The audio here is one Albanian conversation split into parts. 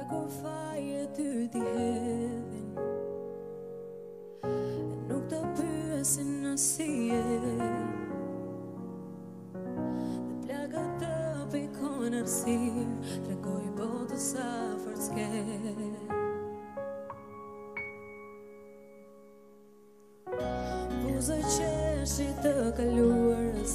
kur faje ty t'i hedhin, e nuk të pyesin nësie, dhe plaga të pikon arsir, tregoj botës sa fort s'ke. Buza qeshi të kaluarës,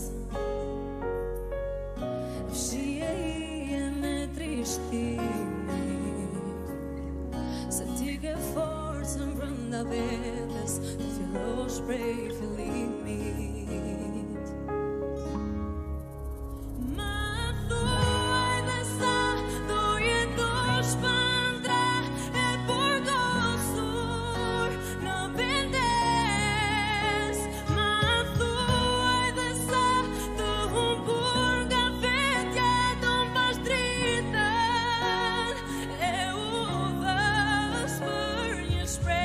fshije hijen e trishtimit, se ti ke forcën brënda vetes të fillosh prej fillimit. Ma thuaj dhe sa do jetosh pandra e burgosur në vendes. Ma thuaj dhe sa të humbur nga vetja do mbash dritën e udhës për një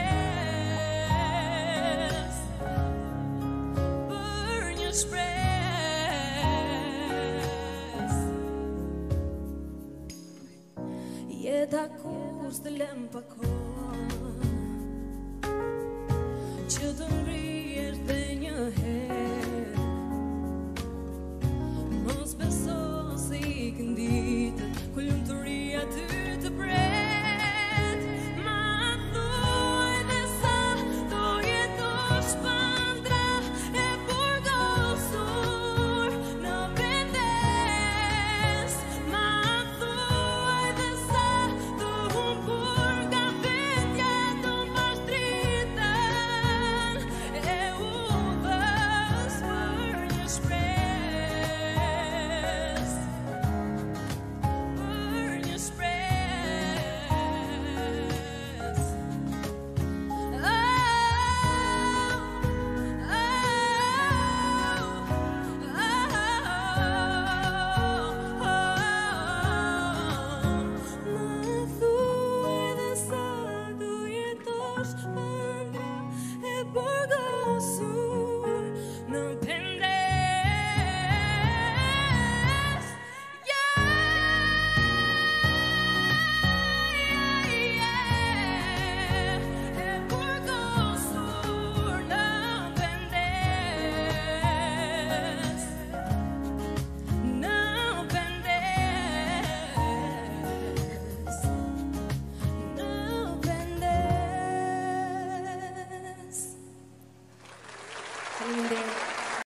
shpresë, për një shpresë. Jeta kur s'të lem pa kohë që të ngri